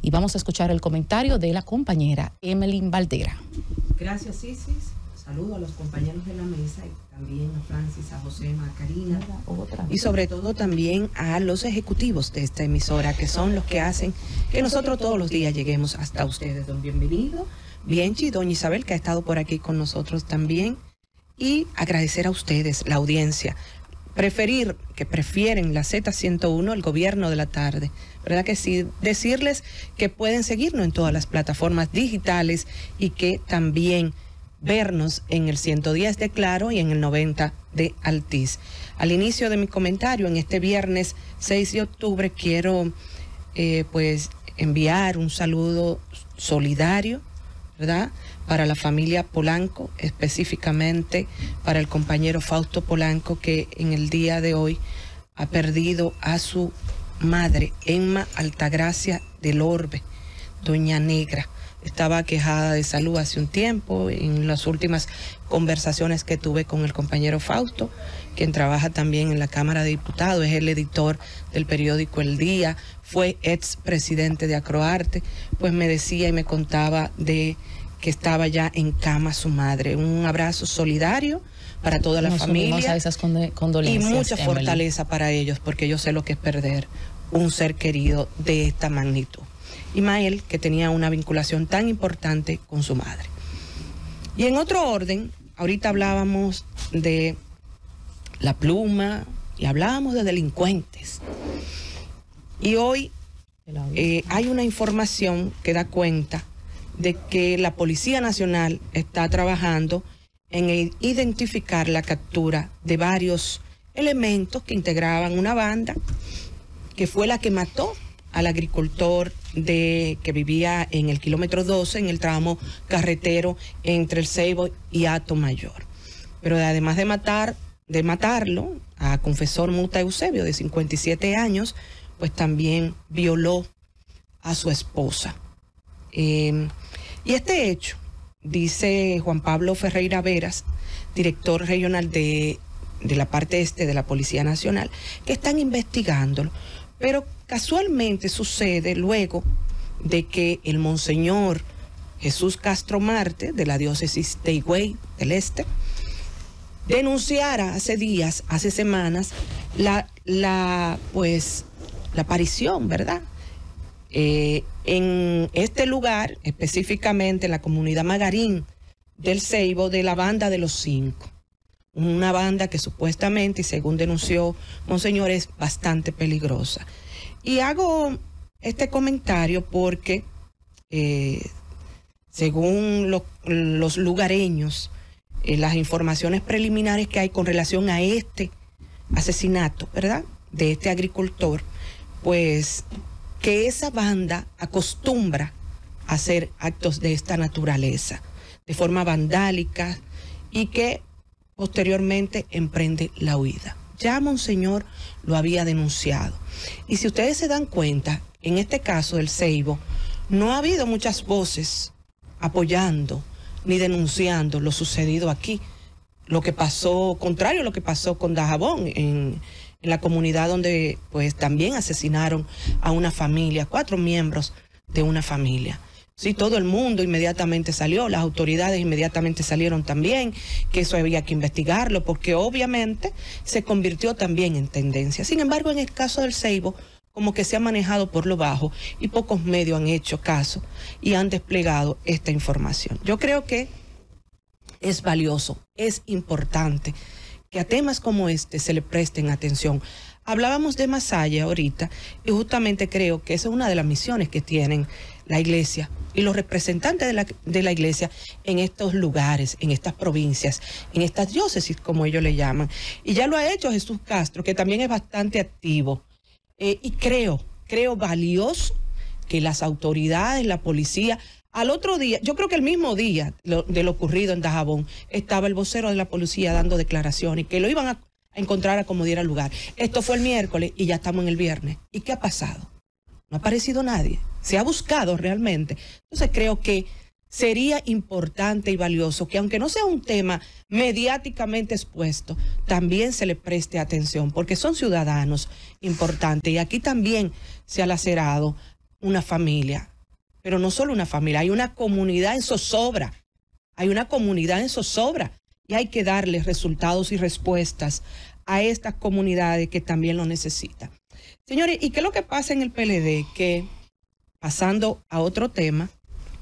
Y vamos a escuchar el comentario de la compañera Emelyn Valdera. Gracias, Isis. Saludo a los compañeros de la mesa y también a Francis, a Josema, a Karina y sobre todo también a los ejecutivos de esta emisora, que son los que hacen que nosotros todos los días lleguemos hasta ustedes. Don Bienvenido, Bienchi, doña Isabel, que ha estado por aquí con nosotros también, y agradecer a ustedes, la audiencia, que prefieren la Z101, el gobierno de la tarde, ¿verdad que sí? Decirles que pueden seguirnos en todas las plataformas digitales y que también vernos en el 110 de Claro y en el 90 de Altiz. Al inicio de mi comentario, en este viernes 6 de octubre, quiero pues enviar un saludo solidario, ¿verdad?, para la familia Polanco, específicamente para el compañero Fausto Polanco, que en el día de hoy ha perdido a su madre, Emma Altagracia del Orbe, doña Negra. Estaba quejada de salud hace un tiempo. En las últimas conversaciones que tuve con el compañero Fausto, quien trabaja también en la Cámara de Diputados, es el editor del periódico El Día, fue ex presidente de Acroarte, pues me decía y me contaba de que estaba ya en cama su madre. Un abrazo solidario para toda la familia a esas condolencias, y mucha fortaleza para ellos, porque yo sé lo que es perder un ser querido de esta magnitud. Imael, que tenía una vinculación tan importante con su madre. Y en otro orden, ahorita hablábamos de la pluma y hablábamos de delincuentes. Y hoy hay una información que da cuenta de que la Policía Nacional está trabajando en identificar la captura de varios elementos que integraban una banda que fue la que mató al agricultor que vivía en el kilómetro 12, en el tramo carretero entre el Ceibo y Atomayor. Pero además de matarlo, a Confesor Muta Eusebio, de 57 años, pues también violó a su esposa. Y este hecho, dice Juan Pablo Ferreira Veras, director regional de la parte este de la Policía Nacional, que están investigándolo. Pero casualmente sucede luego de que el monseñor Jesús Castro Marte, de la diócesis de Higüey del Este, denunciara hace días, hace semanas, la aparición, ¿verdad?, en este lugar, específicamente en la comunidad Magarín del Ceibo, de la banda de los 5. Una banda que supuestamente, y según denunció Monseñor, es bastante peligrosa. Y hago este comentario porque, según los lugareños, las informaciones preliminares que hay con relación a este asesinato, ¿verdad?, de este agricultor, pues que esa banda acostumbra a hacer actos de esta naturaleza, de forma vandálica, y que posteriormente emprende la huida. Ya Monseñor lo había denunciado. Y si ustedes se dan cuenta, en este caso del Ceibo, no ha habido muchas voces apoyando ni denunciando lo sucedido aquí. Lo que pasó, contrario a lo que pasó con Dajabón, en la comunidad donde pues también asesinaron a una familia, 4 miembros de una familia. Sí, todo el mundo inmediatamente salió, las autoridades inmediatamente salieron también, que eso había que investigarlo, porque obviamente se convirtió también en tendencia. Sin embargo, en el caso del Ceibo, como que se ha manejado por lo bajo y pocos medios han hecho caso y han desplegado esta información. Yo creo que es valioso, es importante que a temas como este se le presten atención. Hablábamos de Masaya ahorita y justamente creo que esa es una de las misiones que tienen la iglesia y los representantes de la iglesia en estos lugares, en estas provincias, en estas diócesis, como ellos le llaman. Y ya lo ha hecho Jesús Castro, que también es bastante activo. Y creo valioso que las autoridades, la policía, al otro día, yo creo que el mismo día de lo ocurrido en Dajabón, estaba el vocero de la policía dando declaraciones, que lo iban a encontrar a como diera lugar. Esto fue el miércoles y ya estamos en el viernes. ¿Y qué ha pasado? No ha aparecido nadie. Se ha buscado realmente. Entonces creo que sería importante y valioso que, aunque no sea un tema mediáticamente expuesto, también se le preste atención, porque son ciudadanos importantes. Y aquí también se ha lacerado una familia pero no solo una familia, hay una comunidad en zozobra. Hay una comunidad en zozobra y hay que darle resultados y respuestas a estas comunidades que también lo necesitan. Señores, ¿y qué es lo que pasa en el PLD? Que, pasando a otro tema,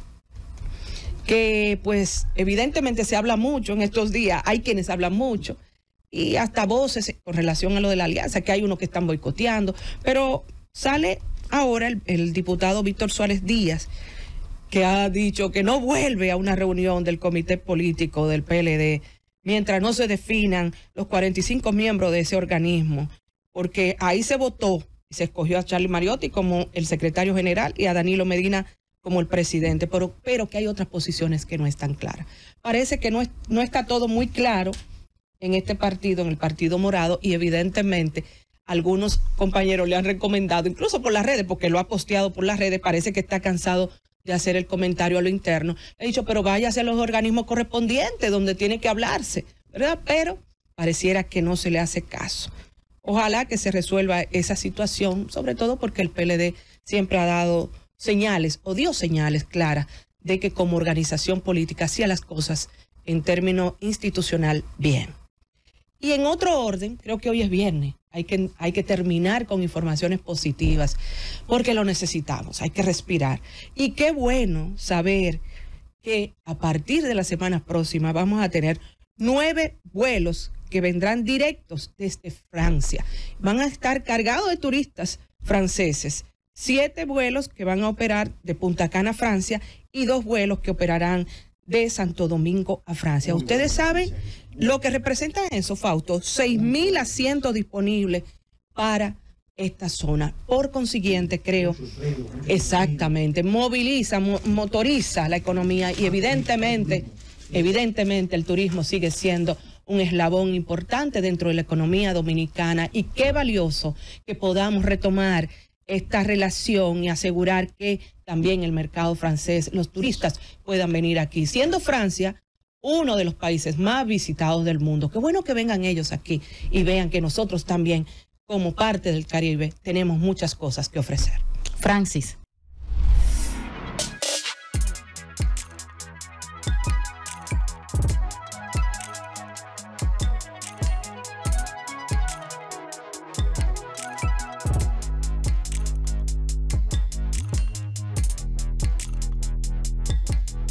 que pues evidentemente se habla mucho en estos días, hay quienes hablan mucho, y hasta voces con relación a lo de la alianza, que hay unos que están boicoteando, pero sale ahora el diputado Víctor Suárez Díaz, que ha dicho que no vuelve a una reunión del comité político del PLD mientras no se definan los 45 miembros de ese organismo, porque ahí se votó y se escogió a Charlie Mariotti como el secretario general y a Danilo Medina como el presidente, pero que hay otras posiciones que no están claras. Parece que no está todo muy claro en este partido, en el Partido Morado, y evidentemente algunos compañeros le han recomendado, incluso por las redes, porque lo ha posteado por las redes, parece que está cansado de hacer el comentario a lo interno. He dicho, pero váyase a los organismos correspondientes donde tiene que hablarse, ¿verdad? Pero pareciera que no se le hace caso. Ojalá que se resuelva esa situación, sobre todo porque el PLD siempre ha dado señales, o dio señales claras, de que como organización política hacía las cosas en términos institucional bien. Y en otro orden, creo que hoy es viernes, hay que terminar con informaciones positivas, porque lo necesitamos, hay que respirar. Y qué bueno saber que a partir de la semana próxima vamos a tener 9 vuelos que vendrán directos desde Francia. Van a estar cargados de turistas franceses. 7 vuelos que van a operar de Punta Cana, Francia, y 2 vuelos que operarán de Santo Domingo a Francia. Ustedes saben lo que representa eso, Fausto, 6.000 asientos disponibles para esta zona. Por consiguiente, creo, exactamente, moviliza, motoriza la economía y evidentemente el turismo sigue siendo un eslabón importante dentro de la economía dominicana, y qué valioso que podamos retomar esta relación y asegurar que también el mercado francés, los turistas puedan venir aquí, siendo Francia uno de los países más visitados del mundo. Qué bueno que vengan ellos aquí y vean que nosotros también, como parte del Caribe, tenemos muchas cosas que ofrecer. Francis.